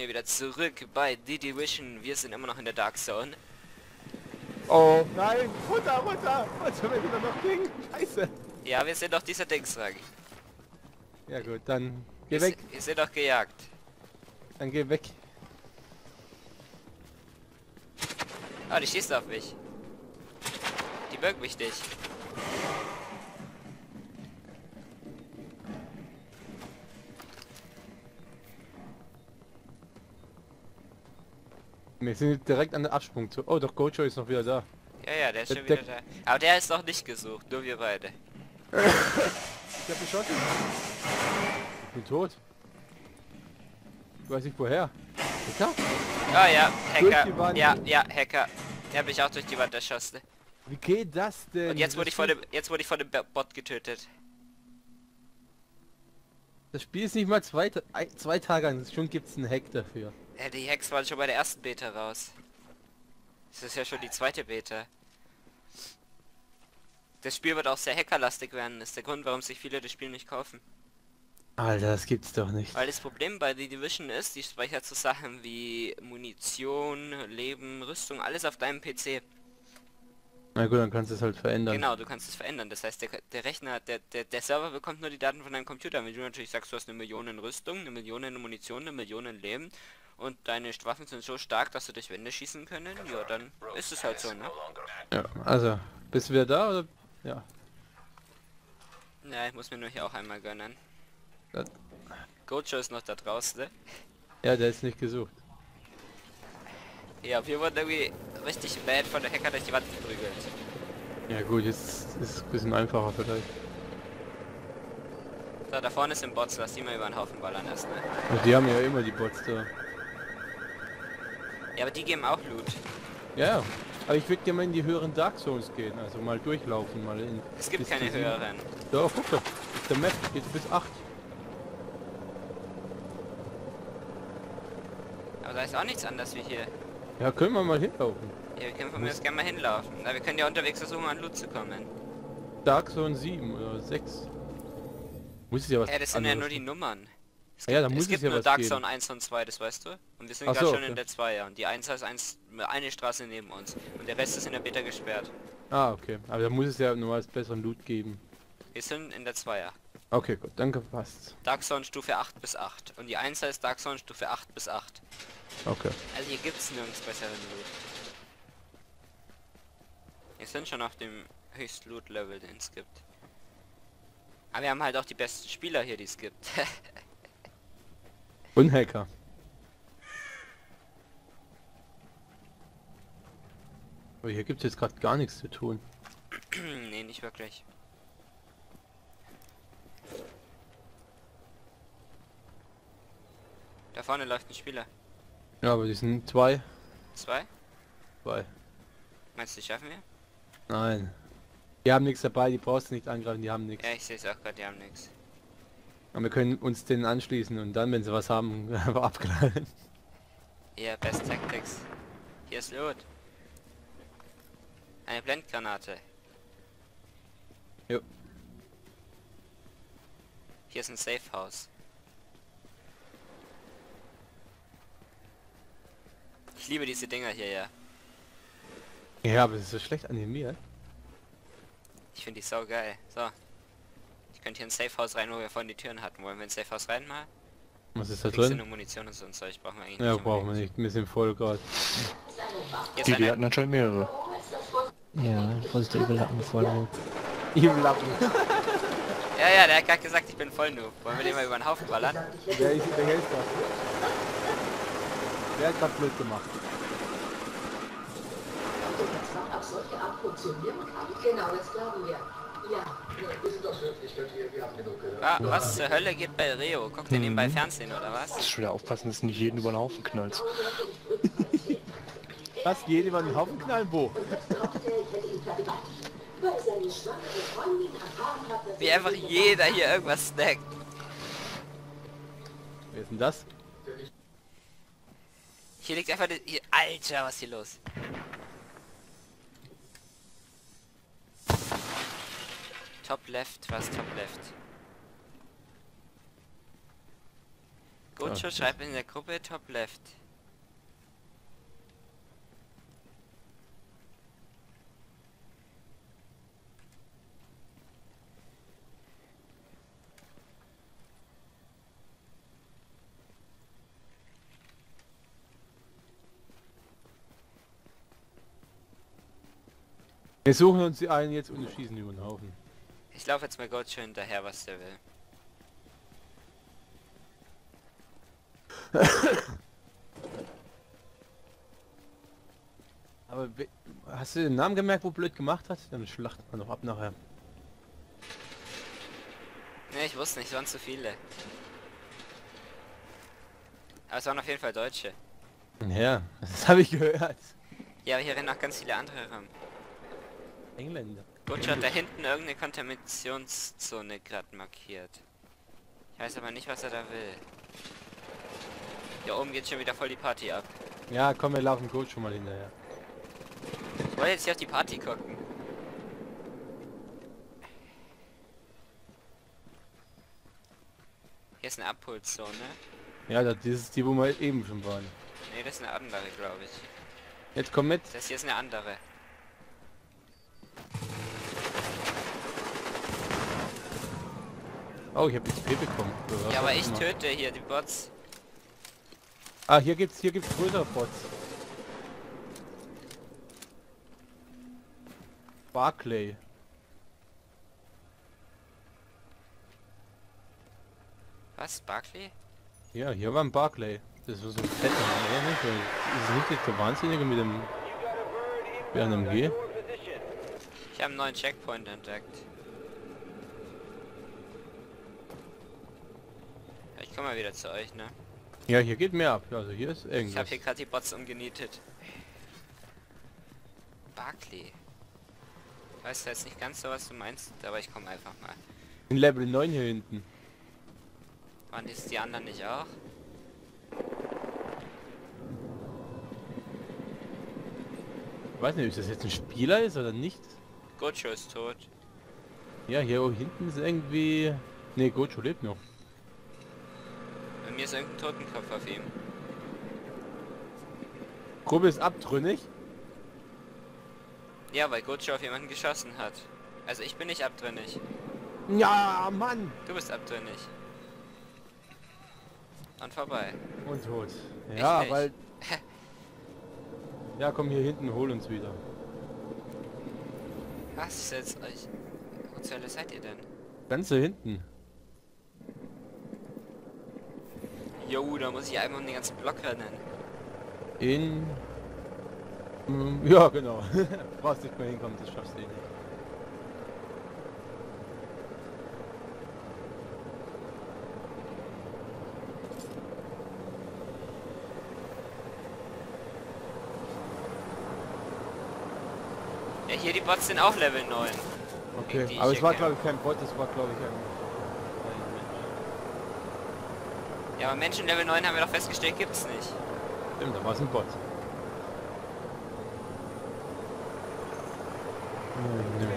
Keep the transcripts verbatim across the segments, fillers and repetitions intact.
wir wieder zurück bei The Division. Wir sind immer noch in der Dark Zone. Oh nein, runter, runter! Was haben wir wieder noch Ding? Scheiße! Ja, wir sind doch dieser Dingsrang. Ja gut, dann geh Wir, weg, wir sind doch gejagt. dann geh weg. Ah, die schießt auf mich. Die mögen mich nicht. Wir sind direkt an der Absprung zu. Oh, doch, Gojo ist noch wieder da. Ja, ja, der ist Der schon wieder Deck- da. Aber der ist noch nicht gesucht, nur wir beide. Ich hab geschossen. Ich bin tot. Ich weiß nicht woher. Hacker? Ah ja, Durch die Hacker. Wand. Ja, ja, Hacker. Der hat mich auch durch die Wand erschossen. Wie geht das denn? Und jetzt wurde Das ich von Spiel- dem, jetzt wurde ich von dem Bo- Bot getötet. Das Spiel ist nicht mal zwei, Ta- ein- zwei Tage an. Schon gibt's einen Hack dafür. Ja, die Hacks waren schon bei der ersten Beta raus. Das ist ja schon die zweite Beta. Das Spiel wird auch sehr hackerlastig werden. Das ist der Grund, warum sich viele das Spiel nicht kaufen. Alter, das gibt's doch nicht. Weil das Problem bei The Division ist, die speichert so Sachen wie Munition, Leben, Rüstung, alles auf deinem P C. Na gut, dann kannst du es halt verändern. Genau, du kannst es verändern. Das heißt, der, der Rechner, der, der, der Server bekommt nur die Daten von deinem Computer. Wenn du natürlich sagst, du hast eine Million in Rüstung, eine Million in Munition, eine Million in Leben und deine Waffen sind so stark, dass sie durch Wände schießen können, ja, dann ist es halt so, ne? Ja, also, bist du wieder da oder? Ja. Ja, ich muss mir nur hier auch einmal gönnen. Ja. Gojo ist noch da draußen, ne? Ja, der ist nicht gesucht. Ja, wir wurden irgendwie richtig bad von der Hacker durch die Wand geprügelt. Ja gut, jetzt ist es ein bisschen einfacher vielleicht. So, da vorne sind Bots, lass die mal über den Haufen ballern erst, ne? Und die haben ja immer die Bots da. Ja, aber die geben auch Loot. Ja, ja. Aber ich würde gerne mal in die höheren Dark Zones gehen, also mal durchlaufen, mal in... Es gibt bis keine zu sieben. höheren. Doch, guck doch. Der Map geht bis acht. Aber da ist auch nichts anderes wie hier. Ja, können wir mal hinlaufen. Ja, wir können von mir aus gerne mal hinlaufen. Na, wir können ja unterwegs versuchen, an Loot zu kommen. Dark Zone sieben oder sechs. Muss es ja was Ja, das sind ja anderes nur die Nummern. Es Ja, gibt, da muss es es gibt ja nur was Dark geben. Zone eins und zwei, das weißt du? Und wir sind Ach gerade so, schon in okay. der Zweier. Und die eins ist eins, eine Straße neben uns. Und der Rest ist in der Beta gesperrt. Ah, okay. Aber da muss es ja nur als besseren Loot geben. Wir sind in der Zweier. Okay, gut, danke, passt. Dark Zone Stufe acht bis acht. Und die eins ist Dark Zone Stufe acht bis acht. Okay. Also hier gibt's nirgends besseren Loot. Wir sind schon auf dem höchsten Loot-Level, den es gibt. Aber wir haben halt auch die besten Spieler hier, die es gibt. Und Hacker. Aber hier gibt es jetzt gerade gar nichts zu tun. Nee, nicht wirklich. Da vorne läuft ein Spieler. Ja, aber die sind zwei. Zwei? Zwei. Meinst du, die schaffen wir? Nein. Die haben nichts dabei, die brauchst du nicht angreifen, die haben nichts. Ja, ich sehe es auch gerade, die haben nichts. Aber wir können uns denen anschließen und dann, wenn sie was haben, einfach abknallen. Hier, Best Tactics. Hier ist Loot. Eine Blendgranate. Jo. Hier ist ein Safe House. Ich liebe diese Dinger hier, ja. Ja, aber es ist so schlecht animiert. Ich finde die sau geil. So. Ich könnte hier ein Safe House rein, wo wir vorhin die Türen hatten. Wollen wir ein Safe House rein mal? Was ist da Kriegst du drin? eine Munition und so ein Zeug, brauchen wir eigentlich Ja, nicht brauchen wir unbedingt. nicht. Wir sind voll gerade. Hier ist Die, die eine, hatten anscheinend mehrere. Ja, Vorsicht, der Überlappen voll. Im Lappen. ja, ja, der hat gerade gesagt, ich bin voll Noob. Wollen wir den mal über den Haufen ballern? Wer ist der Helfer? Wer hat gerade blöd gemacht? Ob solche Art funktionieren kann? Genau, das glauben wir. Ja. Wir sind doch höflich, hört ihr, wir haben genug gehört. Ah, was zur Hölle geht bei Reo? Guckt ihr nebenbei Fernsehen oder was? Das ist schon wieder aufpassen, dass du nicht jeden über den Haufen knallst. Was? Jeden über den Haufen knallen? Wo? Wie einfach jeder hier irgendwas snackt. Wer ist denn das? Hier liegt einfach... die- Hier, Alter, was ist hier los? Top left, was top left? Gojo Gocho schreibt in der Gruppe Top Left. Wir suchen uns die einen jetzt und schießen über den Haufen. Ich laufe jetzt mal Gocho hinterher, was der will. Aber hast du den Namen gemerkt, wo blöd gemacht hat? Dann schlachten wir noch ab nachher. Ne, ich wusste nicht, es waren zu viele. Aber es waren auf jeden Fall Deutsche. Ja, das habe ich gehört. Ja, aber hier rennen auch ganz viele andere rum. Engländer. Gocho hat da hinten irgendeine Kontaminationszone gerade markiert. Ich weiß aber nicht, was er da will. Hier oben geht schon wieder voll die Party ab. Ja, komm, wir laufen Coach schon mal hinterher. Ich wollte jetzt hier auf die Party gucken. Hier ist eine Abholzone. Ja, das ist die, wo wir eben schon waren. Ne, das ist eine andere, glaube ich. Jetzt komm mit. Das hier ist eine andere. Oh, ich habe X P bekommen. So, Ja, aber was ich immer. töte hier die Bots. Ah, hier gibt's hier gibt's größere Bots. Barclay. Was? Barclay? Ja, hier war ein Barclay. Das war so ein fetter Mann, oder nicht? Ist es nicht jetzt der Wahnsinnige mit dem B M G? Ich habe einen neuen Checkpoint entdeckt. Ja, ich komme mal wieder zu euch, ne? Ja, hier geht mehr ab. Also hier ist Ich irgendwas. habe hier gerade die Bots umgenietet. Barclay. Ich weiß jetzt nicht ganz so, was du meinst, aber ich komme einfach mal. In Level neun hier hinten. Waren das die anderen nicht auch? Ich weiß nicht, ob das jetzt ein Spieler ist oder nicht. Gocho ist tot. Ja, hier hinten ist irgendwie... Ne, Gocho lebt noch. Bei mir ist irgendein Totenkopf auf ihm. Gruppe ist abtrünnig. Ja, weil Gocho auf jemanden geschossen hat. Also ich bin nicht abtrünnig. Ja, Mann! Du bist abtrünnig. Und vorbei. Und tot. Ich Ja, nicht. weil... Ja, komm hier hinten, hol uns wieder. Was ist jetzt euch? Wo zur Hölle seid ihr denn? Ganz da hinten. Jo, da muss ich einmal um den ganzen Block rennen. In... Mm, Ja, genau. Brauchst nicht mehr hinkommen, das schaffst du eh nicht. Ja, hier die Bots sind auch Level neun. Okay, die aber ich es war hier glaube ich kein Bot, das war glaube ich ein... Ja, aber Menschen Level neun haben wir doch festgestellt, gibt's nicht. Stimmt, da war es ein Bot. Nö.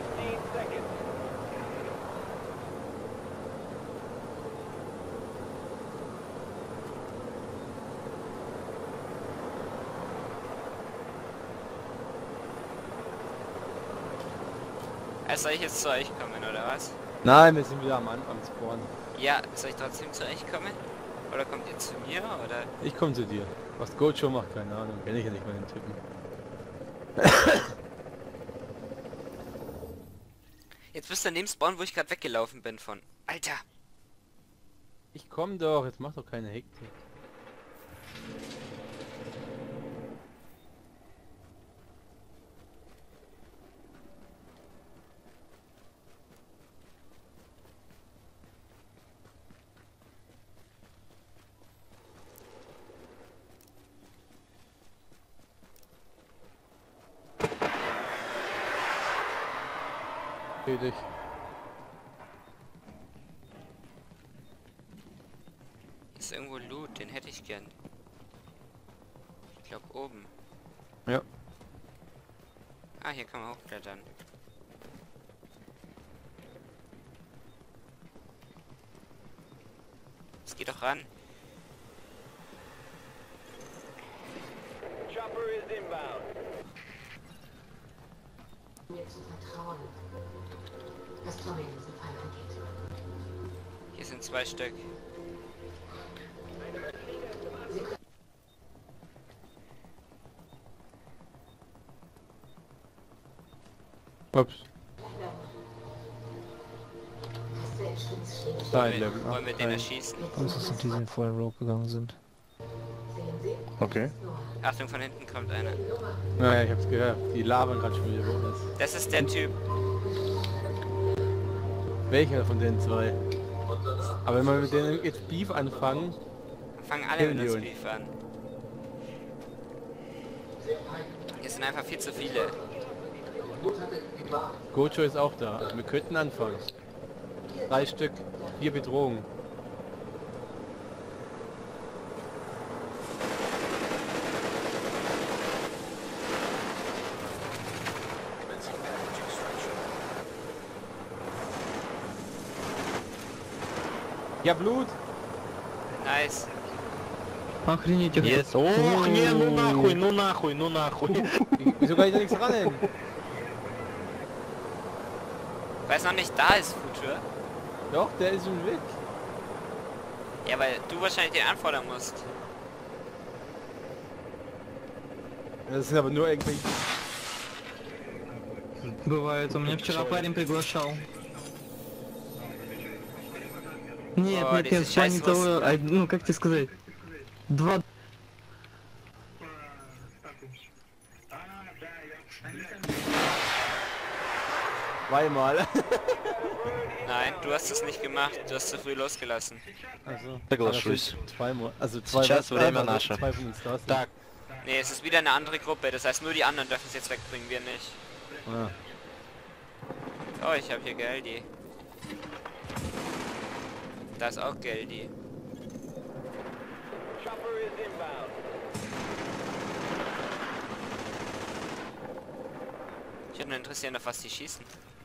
Also soll ich jetzt zu euch kommen, oder was? Nein, wir sind wieder am Anfang Spawn. Ja, soll ich trotzdem zu euch kommen? Oder kommt ihr zu mir, oder? Ich komme zu dir. Was Gocho macht, keine Ahnung. Kenne ich ja nicht mal den Typen. Jetzt bist du neben Spawn, wo ich gerade weggelaufen bin von. Alter! Ich komm doch, jetzt mach doch keine Hektik. Dich. Ist irgendwo Loot, den hätte ich gern. Ich glaube oben. Ja. Ah, hier kann man hochklettern. Es geht doch ran. Mir zu vertrauen, was Tommy in diesem Fall angeht. Hier sind zwei Stück. Ups. Hast du Entschluss stehen? Da ein Wollen Level. wir, wollen wir den erschießen? Uns ist es die sind vorher Rogue gegangen sind. Sehen Sie? Okay. Achtung, von hinten kommt einer. Naja, ich hab's gehört. Die labern gerade schon wieder über uns. Das ist der Typ. Welcher von den zwei? Aber wenn wir mit denen jetzt Beef anfangen, Fangen alle mit uns Million. Beef an. Hier sind einfach viel zu viele. Gojo ist auch da. Also wir könnten anfangen. Drei Stück, vier Bedrohungen. Ja, Blut! Nice. Охренеть, их Yes. Ох, не, ну нахуй, ну нахуй, ну нахуй. Wieso kann ich da nichts ran? Weil es noch nicht da ist, Futur. Doch, der ist schon weg. Ja, weil du wahrscheinlich den anfordern musst. Das sind aber nur irgendwelche... Бывает, у меня вчера парень приглашал. Нет, О, нет, diese нет, в плане scheiß того, а, ну как тебе сказать, два... Zweimal. Nein, du hast es nicht gemacht. Du hast zu früh losgelassen. Also, Соглашусь. also Zweimal. Also zwei Сейчас время also наше. Zwei von uns da sind. Так, Nee, es ist wieder eine andere Gruppe. Das heißt, nur die anderen dürfen es jetzt wegbringen, wir nicht. Ah. Oh, ich habe hier Geldi. Da ist auch Geldi. Ich würde nur interessieren, auf was die schießen.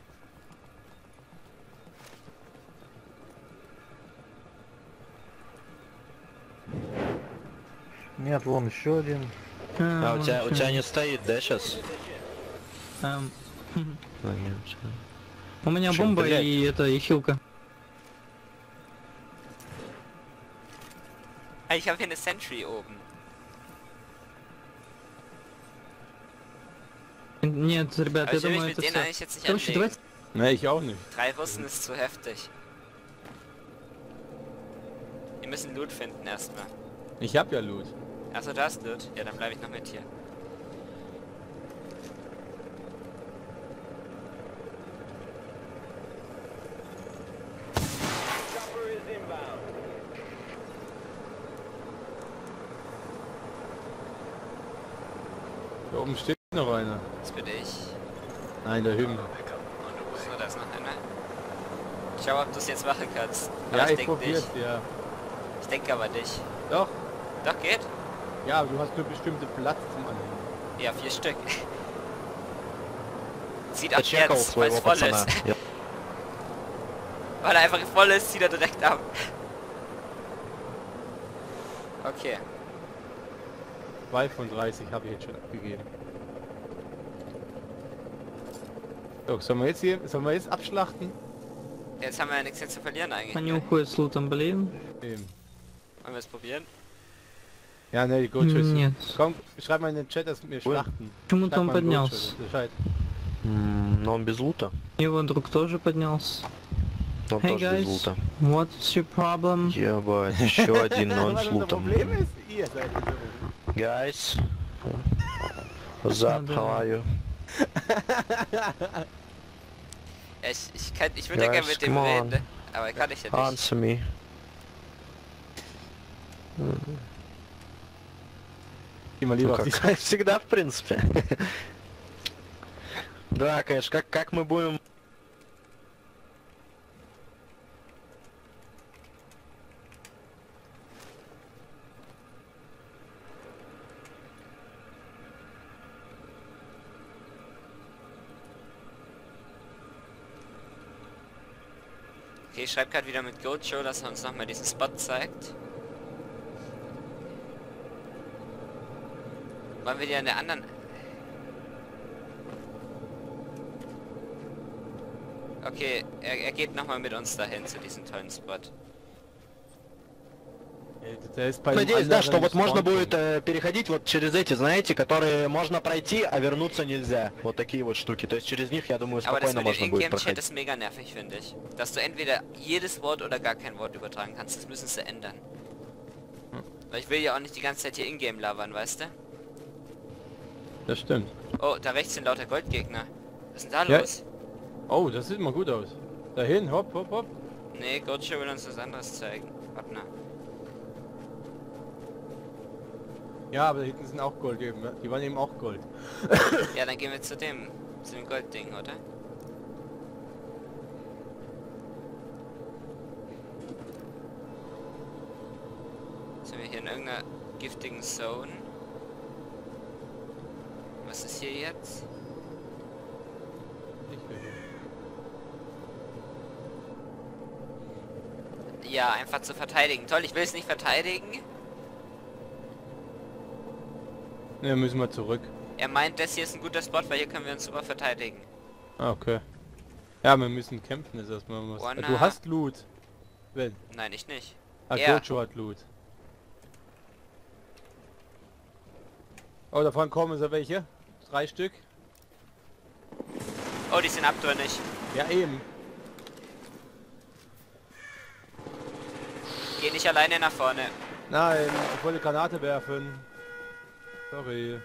Нет, вон еще один. а у тебя, у тебя не стоит, да, сейчас? Эм, У меня Чё, бомба блядь? и это, и хилка. Ah, ich habe hier eine Sentry oben. Нет, ребят, Aber я ich will mich думаю, mit это denen всё. eigentlich jetzt nicht Короче, anlegen. давайте... Ne, ich auch nicht. Drei Russen ist zu heftig. Wir müssen Loot finden erstmal. Ich hab ja Loot. Achso, da ist Loot. Ja, dann bleibe ich noch mit hier. Da oben steht noch einer. Das bin ich. Nein, da hüben. So, da ist noch einer. Schau, ob du es jetzt machen kannst. Aber Ja, ich ich denke probier's, nicht. ja. Ich denke aber nicht. Doch. Doch, geht? Ja, aber du hast nur bestimmte Platz zum Anhängen. Ja, vier Stück. Zieht ab Почекал jetzt, weil es своего voll пацана. ist. Я- Weil er einfach voll ist, zieht er direkt ab. Okay. zwei von dreißig habe ich jetzt schon abgegeben. So, sollen wir jetzt hier, sollen wir jetzt abschlachten? Jetzt haben wir ja nichts mehr zu verlieren eigentlich. Они Ne? уходят с лутом, блин. Eben. Wollen wir es probieren? Ja, ne, die Gojo ist... Нет. Komm, schreib mal in den Chat, dass wir schlachten. Почему Schreib там mal in Gojo, поднялся? Bescheid. М, Но он без лута. Его друг тоже поднялся. Он Hey тоже без guys, лута. what's your problem? Ебать, еще один, но он Was с unser лутом. Problem ist, ihr seid so. Guys. What's up, Да. how are you? Ja, ich, ich, kann- ich würde ja gerne Guys, mit dem come on. reden, ne? Aber kann ich ja nicht. Answer me. Geh mal Ну, lieber auf как die Seite. всегда, в принципе. Да, конечно, как, как мы будем... Okay, ich schreibe gerade wieder mit Gojo, dass er uns nochmal diesen Spot zeigt. Wollen wir die an der anderen... Okay, er, er geht nochmal mit uns dahin zu diesem tollen Spot. Der ist bei dem Надеюсь, да, что anderen вот можно Spawnpunkt. будет э, переходить вот через эти, знаете, которые можно пройти, а вернуться нельзя. Вот такие вот штуки. То есть через них, я думаю, Aber das спокойно mit dem можно будет Ingame-Chat проходить. ist mega nervig, finde ich. Dass du entweder jedes Wort oder gar kein Wort übertragen kannst, das müssen sie ändern. Weil ich will ja auch nicht die ganze Zeit hier Ingame labern, weißt du? Das stimmt. Oh, da rechts sind lauter Goldgegner. Was ist denn da Ja. los? Oh, das sieht mal gut aus. Dahin, hopp, hopp, hopp. Nee, Goldshare will uns was anderes zeigen. Warte mal. Ja, aber da hinten sind auch Gold eben. Die waren eben auch Gold. Ja, dann gehen wir zu dem, zu dem Goldding, oder? Sind wir hier in irgendeiner giftigen Zone? Was ist hier jetzt? Ich bin hier. Ja, einfach zu verteidigen. Toll, ich will es nicht verteidigen. Ne, müssen wir zurück. Er meint, das hier ist ein guter Spot, weil hier können wir uns super verteidigen. Ah, okay. Ja, wir müssen kämpfen, ist erstmal was. Wanna- Du hast Loot. Wenn. Nein, ich nicht. Ah, Er. Gojo hat Loot. Oh, da vorne kommen so welche. Drei Stück. Oh, die sind abtrünnig. Ja, eben. Geh nicht alleine nach vorne. Nein, ich wollte Granate werfen. Sorry.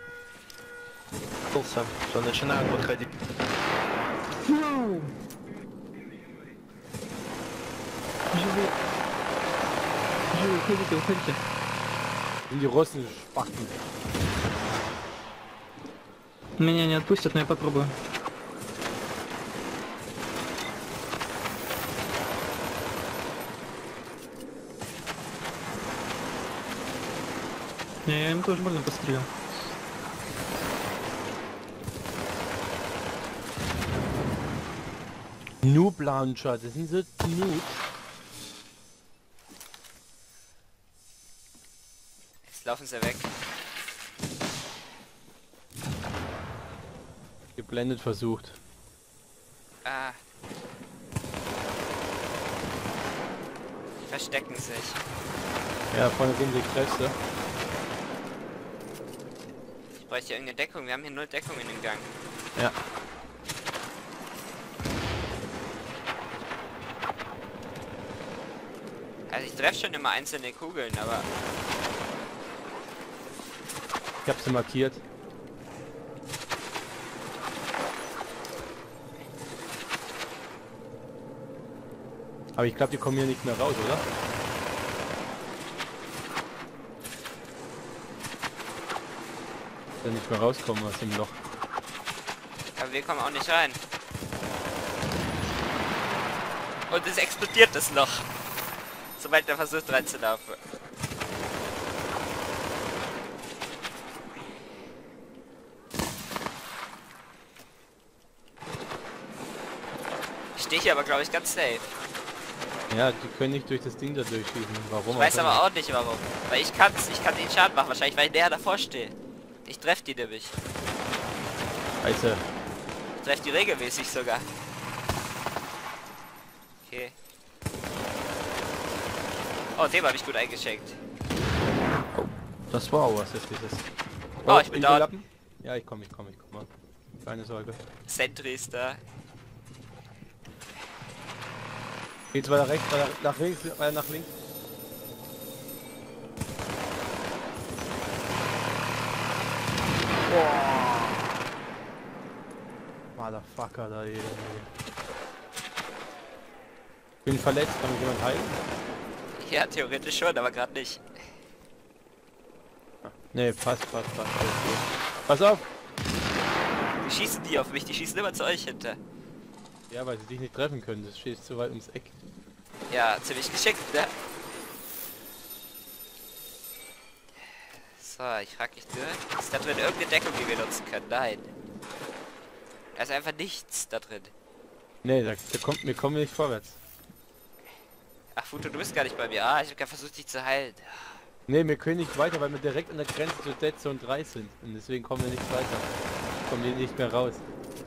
Все, начинают подходить. Фу! Живи. Живи, уходите, уходите. Sind die Russen Spachten. Меня не отпустят, но я попробую. Я им тоже больно пострелил. Noob Launcher, das sind so Noob. Jetzt laufen sie weg. Geblendet versucht. Ah. Die verstecken sich. Ja, vorne sind die Kräfte. Ich bräuchte irgendeine Deckung. Wir haben hier null Deckung in dem Gang. Ja. Also ich treffe schon immer einzelne Kugeln, aber... Ich hab sie markiert. Aber ich glaube, die kommen hier nicht mehr raus, oder? Wenn nicht mehr rauskommen aus dem Loch. Aber wir kommen auch nicht rein. Und es explodiert das Loch. Sobald er versucht reinzulaufen. Ich stehe hier aber glaube ich ganz safe. Ja, die können nicht durch das Ding da durchschießen. Warum? Ich weiß aber auch nicht warum. Weil ich kann's, ich kann den Schaden machen, wahrscheinlich weil der davor steht. Ich treffe die nämlich. Scheiße. Ich treffe die regelmäßig sogar. Okay. Oh, dem habe ich gut eingeschenkt. Das war auch was hässliches. Oh, ich bin da. Lappen. Ja, ich komme, ich komme, ich komme. Keine Sorge. Sentry ist da. Geht's weiter rechts, weiter nach links, weiter nach links. Boah. Motherfucker da hier. Bin verletzt, kann mich jemand heilen? Ja, theoretisch schon, aber gerade nicht. Ne, passt, passt, passt. Alles gut. Pass auf! Die schießen die auf mich, die schießen immer zu euch hinter. Ja, weil sie dich nicht treffen können, das steht zu weit ums Eck. Ja, ziemlich geschickt, ne? So, ich frag dich durch. Ist da drin irgendeine Deckung, die wir nutzen können? Nein. Da ist einfach nichts da drin. Ne, da, da kommt, wir kommen nicht vorwärts. Ach, Futo, du bist gar nicht bei mir. Ah, ich habe gerade versucht, dich zu heilen. Ne, wir können nicht weiter, weil wir direkt an der Grenze zur Dead Zone drei sind. Und deswegen kommen wir nicht weiter. Kommen wir nicht mehr raus.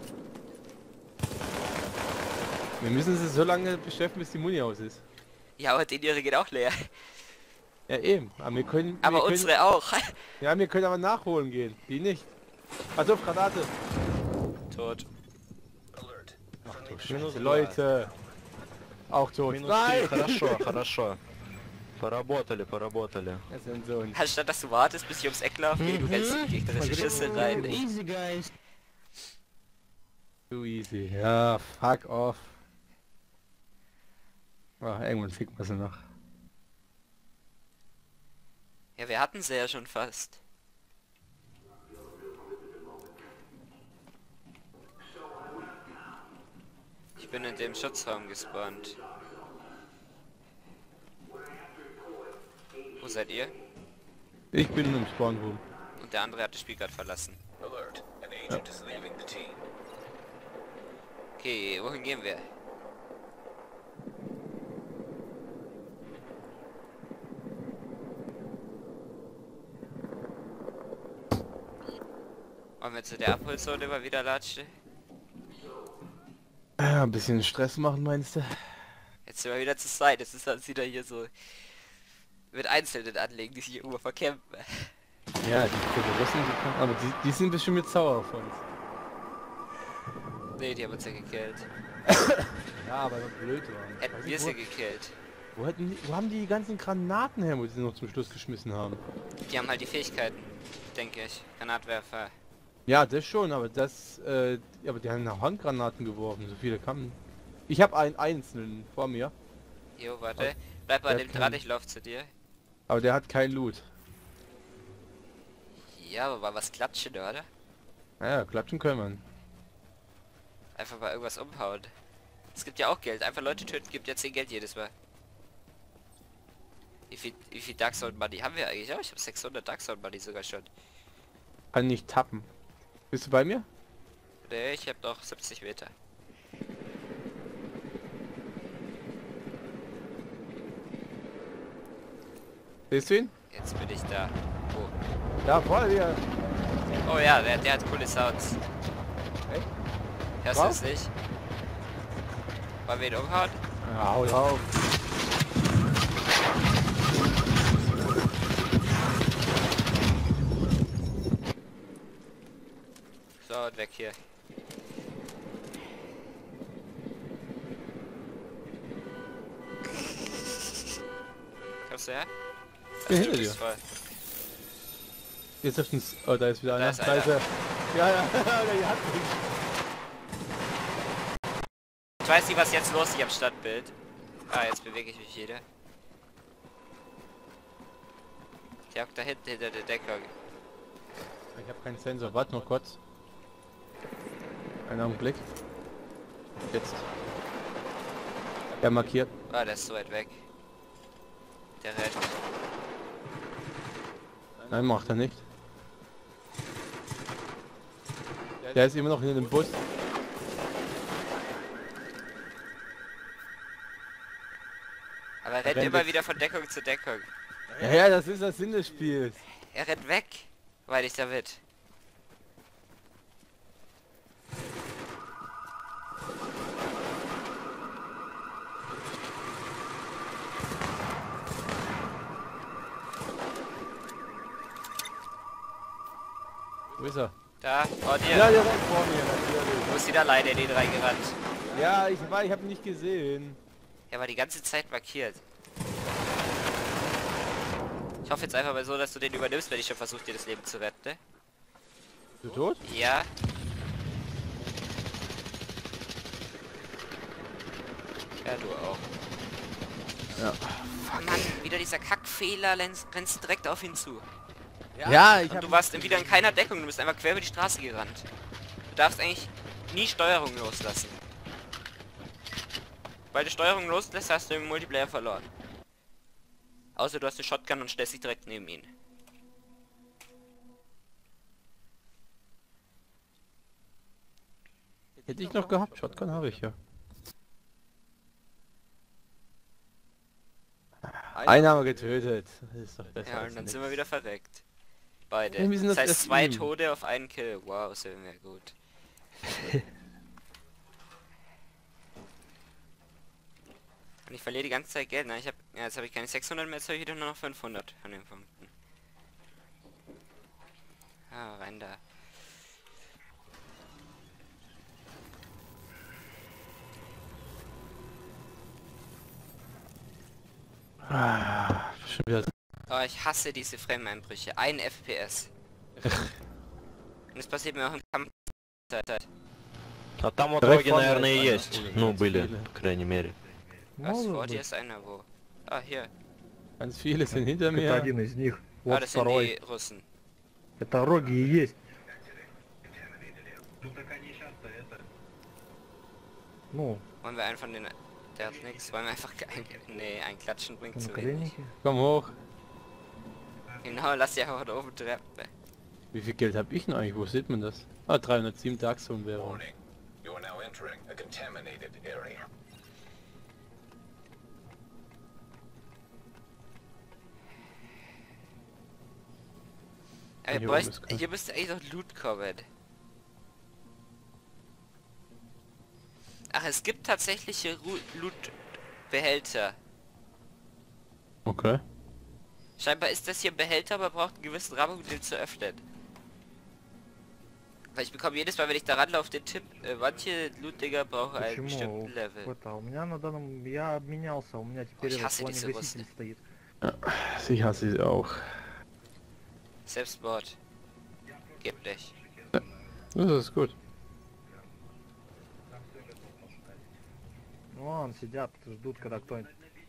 Wir müssen sie so lange beschäftigen, bis die Muni aus ist. Ja, aber den ihre geht auch leer. Ja eben, aber wir können... Aber wir können, unsere auch. Ja, wir können aber nachholen gehen. Die nicht. Also Granate. Tot. Ach du Scheiße, Leute. Auch tot. Минус Nein! три, хорошо, хорошо. Pоработали, поработали. Das sind so ein... Anstatt dass du wartest, bis ich ums Eck laufe, geh, du rennst in die gegnerische Schüssel rein. Easy, guys. Too easy. Ja, fuck off. Ach, irgendwann ficken wir sie noch. Ja, wir hatten sie ja schon fast. Ich bin in dem Schutzraum gespawnt. Wo seid ihr? Ich bin im Spawn Room. Und der andere hat das Spiel gerade verlassen. Okay, wohin gehen wir? Wollen wir zu der Abholzone mal wieder latschen? Ja, ein bisschen Stress machen, meinst du? Jetzt sind wir wieder zu zweit, das ist dann wieder hier so mit Einzelnen anlegen, die sich irgendwo verkämpfen. Ja, die Terroristen, die kommen, aber die, die sind bestimmt mit sauer auf uns. Nee, die haben uns ja gekillt. Ja, aber blöd waren. Hätten Weiß wir ich, sie wo, gekillt. wo, hätten die, wo haben die die ganzen Granaten her, wo sie noch zum Schluss geschmissen haben? Die haben halt die Fähigkeiten, denke ich. Granatwerfer. Ja, das schon, aber das, äh, aber die haben nach Handgranaten geworfen, so viele kamen. Ich habe einen einzelnen vor mir, Jo, warte. Bleib bei Der dem kann- Draht, ich lauf zu dir. aber der hat kein Loot. Ja, aber mal was klatschen, oder? Naja, klatschen können wir. Einfach mal irgendwas umhauen. Es gibt ja auch Geld. Einfach Leute töten gibt ja zehn Geld jedes Mal. Wie viel, wie viel Dark Zone Money haben wir eigentlich? Oh, ich habe sechshundert Dark Zone Money sogar schon. Kann nicht tappen. Bist du bei mir? Nee, ich habe noch siebzig Meter. Siehst du ihn? Jetzt bin ich da. Oh, Da, vor dir. oh ja, der, der hat coole Sounds. Echt? Hörst du Wow. es nicht? Wollen wir ihn umhauen? Ja, hau drauf. So, und weg hier. Kommst du her? Bin Das hinter ist dir. voll. Jetzt auf den... Oh, da ist wieder Da einer. ist Da einer. ist er. Ja, ja, der hat mich. Ich weiß nicht, was jetzt los ist am Stadtbild. Ah, jetzt bewege ich mich wieder. Ich hab da hinten hinter der Deckung. Ich habe keinen Sensor. Warte noch kurz. Einen Augenblick. Jetzt. Er markiert. Ah, der ist so weit weg. Der rennt. Nein, macht er nicht. Der ist immer noch in dem Bus. Aber er rennt rennt immer jetzt- wieder von Deckung zu Deckung. Ja, ja, das ist das Sinn des Spiels. Er rennt weg. Weil ich damit. Wo ist er? Da, vor dir. Ja, der rennt vor mir, natürlich. Du bist wieder alleine in den reingerannt. Ja, ich war, ich habe ihn nicht gesehen. Er war die ganze Zeit markiert. Ich hoffe jetzt einfach mal so, dass du den übernimmst, wenn ich schon versuche, dir das Leben zu retten, ne? Du tot? Ja. Ja, du auch. Ja. Mann, wieder dieser Kackfehler, rennst, rennst direkt auf ihn zu. Ja, ich Und habe... du warst wieder in keiner Deckung, du bist einfach quer über die Straße gerannt. Du darfst eigentlich nie Steuerung loslassen. Weil du Steuerung loslässt, hast du im Multiplayer verloren. Außer du hast eine Shotgun und stellst dich direkt neben ihn. Hätte ich noch gehabt. Shotgun habe ich ja. Einen haben wir getötet. Das ist doch besser Ja, als und dann nix. sind wir wieder verreckt. Beide. Ja, wir sind das das heißt erst zwei üben. Tode auf einen Kill. Wow, sehr mehr gut. Und ich verliere die ganze Zeit Geld, ne? Ich hab, ja, jetzt habe ich keine sechshundert mehr, jetzt habe ich wieder nur noch fünfhundert von den Punkten. Ah, rein da. Ah, schon wieder. Oh, ich hasse diese Frame-Einbrüche. Ein F P S. Und es passiert mir auch im Kampf. А там вот Давай роги, фон наверное, и возьмем. есть. Ой, Ну, ganz были, viele. по крайней мере. Was? Может Vor dir быть. ist einer wo? Ah, hier. Ganz viele sind hinter Это mir. один из них. Ah, Вот das sind второй. die Russen. Это роги и есть. Ну, Wollen wir einen von den... Der hat nix. Wollen wir einfach... Ein, nee, ein Klatschen bringt zu wenig. наколенники. Komm hoch. Genau, lass die einfach da oben treppen. Wie viel Geld habe ich denn eigentlich? Wo sieht man das? Ah, dreihundertsieben Taxum-Währung. Warning. You are now entering a contaminated area. Aber Hier hier, oben bräucht, ist kein- hier müsste eigentlich doch Loot kommen. Ach, es gibt tatsächliche Loot-Behälter. Okay. Scheinbar ist das hier ein Behälter, aber braucht einen gewissen Rahmen, um den zu öffnen. Weil ich bekomme jedes Mal, wenn ich da ranlaufe, den Tipp, äh, manche Loot-Dinger brauchen einen Почему? bestimmten Level. Это, у меня на данном... Я обменялся, у меня теперь ich этот hasse diese пламя-гаситель Russen. стоит. Ich hasse sie auch. Selbstmord. Gibt nicht. Das ist gut. Вон, сидят, ждут, когда кто-нибудь...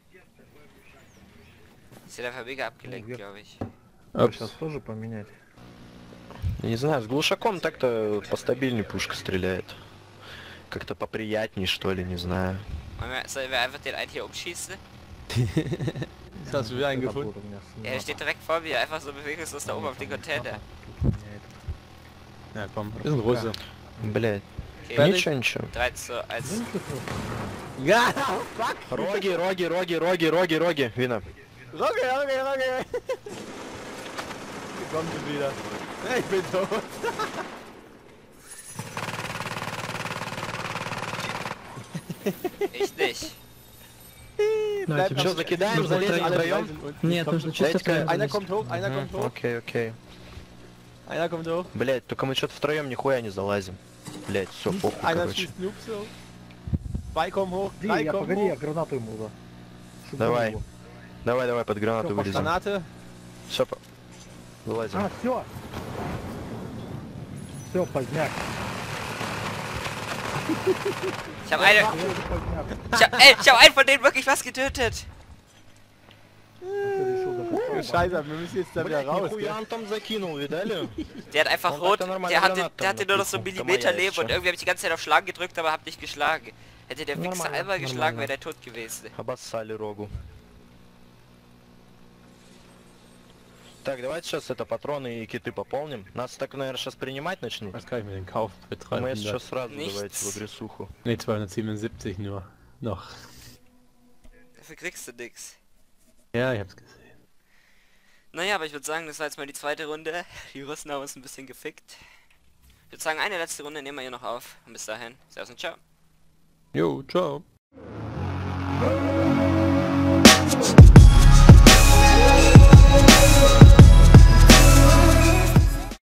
Ist ja einfach mega abgelenkt, wir- glaube ich. Ups. Сейчас тоже поменять. Я не знаю, с глушаком так-то постабильнее пушка стреляет. Как-то поприятнее, что ли, не знаю. Wollen wir, sollen wir einfach den einen hier umschießen? Jetzt hast du wieder einen Это gefunden. будет у меня Ja, er снова. steht direkt vor mir, einfach so bewegungslos da oben auf den Container. Тут у меня это- Ja komm, ist ein Russe. Блять. Okay, Ничего, ничего. drei zu eins. Ja, fuck! Роги, роги, роги, роги, роги, роги. Вина. Rogge, Rogge, Rogge! Kommt schon wieder. Ich bin tot. Ich nicht. Давайте, Что, закидаем, нужно залезем троем. вдвоем? Нет, нужно чисто Дайте-ка, втроем Einer залезть. kommt hoch, einer kommt hoch, Окей, окей. einer kommt hoch. Блять, только мы что-то втроем нихуя не залазим. Блять, все, похуй, Einer короче. schießt Noobs hoch. Zwei kommen hoch, Ди, drei я kommen погоди, я hoch. гранату ему, да. Шибану Давай. его. Давай, давай, под гранату Всё, вылезем. Granate. Все, вылазим. А, все. Все, поздняк. Ich habe eine... Всё, поздняк. Ich hab, ey, ich hab einen von denen wirklich was getötet. Всё, решил до конца. Scheiße, wir müssen jetzt da wieder Блять, raus. нихуя он там закинул, видали? Der hat einfach Und rot, hat er normal der hatte, Granaten der hatte nur noch so einen abgekriegt. Millimeter Kann man ja Leben jetzt und irgendwie habe ich die ganze Zeit auf Schlagen gedrückt, aber hab nicht geschlagen. Hätte der Wichser Normal, einmal geschlagen, normal. wäre der tot gewesen. Обоссали рогу. Так, давайте сейчас это патроны и киты пополним. Нас так, наверное, сейчас принимать начнут. Was kann ich mir denn kaufen? Für Мы если что dreihundert. сразу Nichts. давайте в агрессуху. Ne, zweihundertsiebenundsiebzig nur. Noch. Dafür kriegst du nix. Ja, ich hab's gesehen. Naja, aber ich würde sagen, das war jetzt mal die zweite Runde. Die Russen haben uns ein bisschen gefickt. Ich würde sagen, eine letzte Runde nehmen wir hier noch auf. Und bis dahin, servus und ciao. Jo, ciao.